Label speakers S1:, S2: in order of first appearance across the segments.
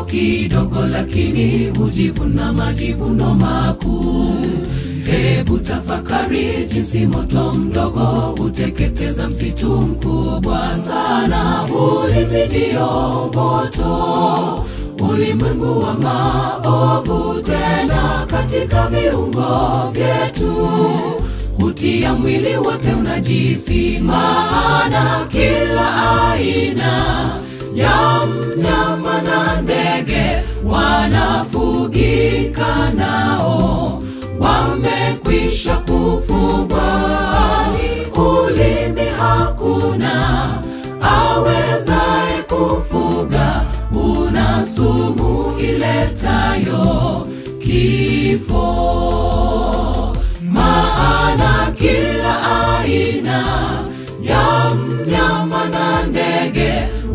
S1: kidogo lakini hujivuna majivuno makuu. Hebu tafakari jinsi moto mdogo huteketeza msitu mkubwa sana. Ulimi ndio moto, ulimwengu wa maovu, tena katika viungo vyetu hutia mwili wote unajisi. Maana kila aina ya mnyama na ndege wanafugika, nao wamekwisha kufugwa. Ulimi hakuna awezaye kufuga, una sumu iletayo kifo. Maana kila aina ya mnyama na ndege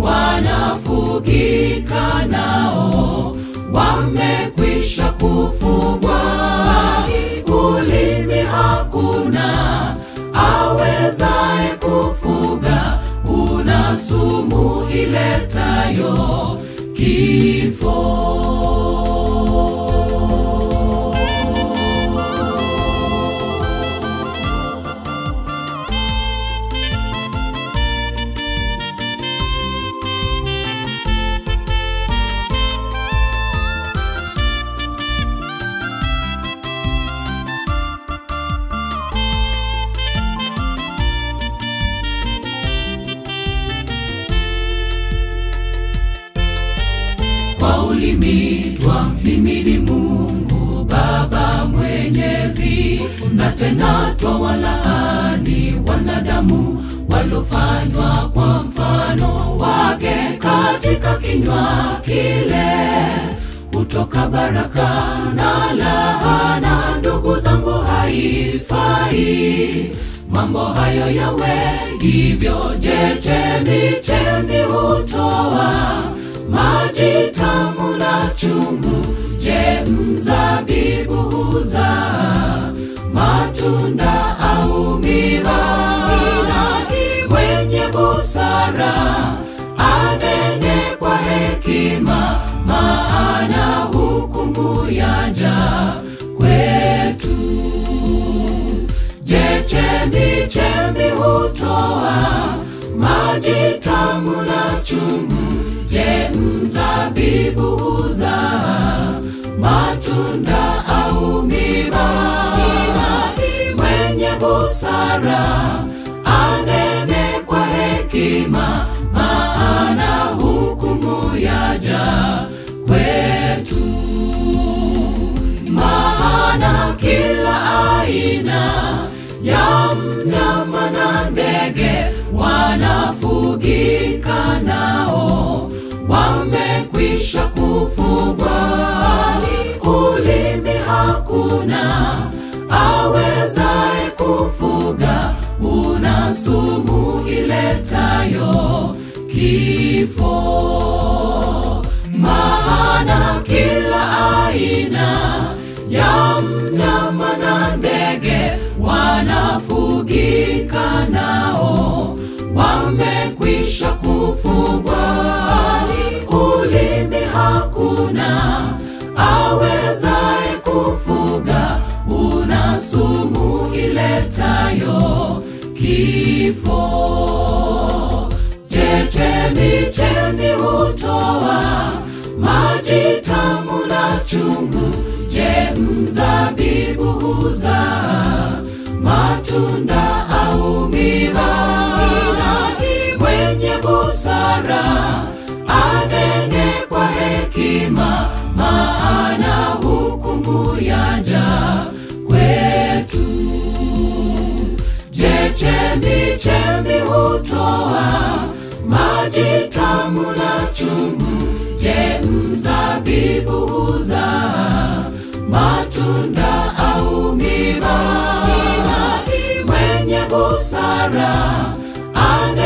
S1: wanafugika, nao wamekwisha kufugwa. Ulimi hakuna awezaye kufuga, una sumu iletayo kifo. Kwa ulimi twamhimidi Mungu Baba Mwenyezi, na tena twawalaani wanadamu walofanywa kwa mfano wake. Katika kinywa kile hutoka baraka na laana. Ndugu zangu, haifai mambo hayo yawe hivyo. Je, chemchemi hutoa maji tamu na chungu? Je, mzabibu huzaa matunda au miba? Ni mwenye busara anene kwa hekima, maana hukumu yaja kwetu. Je, chemchemi hutoa maji tamu na chungu? Je, mzabibu huzaa matunda au miba? Ni mwenye busara anene kwa hekima, maana hukumu yaja kwetu. Maana kila aina ya mnyama na ndege wanafugika, nao wamekwisha kufugwa. Ulimi hakuna awezaye kufuga, una sumu iletayo kifo. Maana kila aina ya mnyama na ndege wanafugika, nao wamekwisha kufugwa. Ulimi hakuna awezaye kufuga, una sumu iletayo kifo. Je, chemchemi hutoa maji tamu na chungu? Je, mzabibu huzaa matunda au miba? Ni mwenye busara anene kwa hekima, maana hukumu yaja kwetu. Je, chemchemi hutoa maji tamu na chungu? Je, mzabibu huzaa matunda au miba? Ni mwenye busara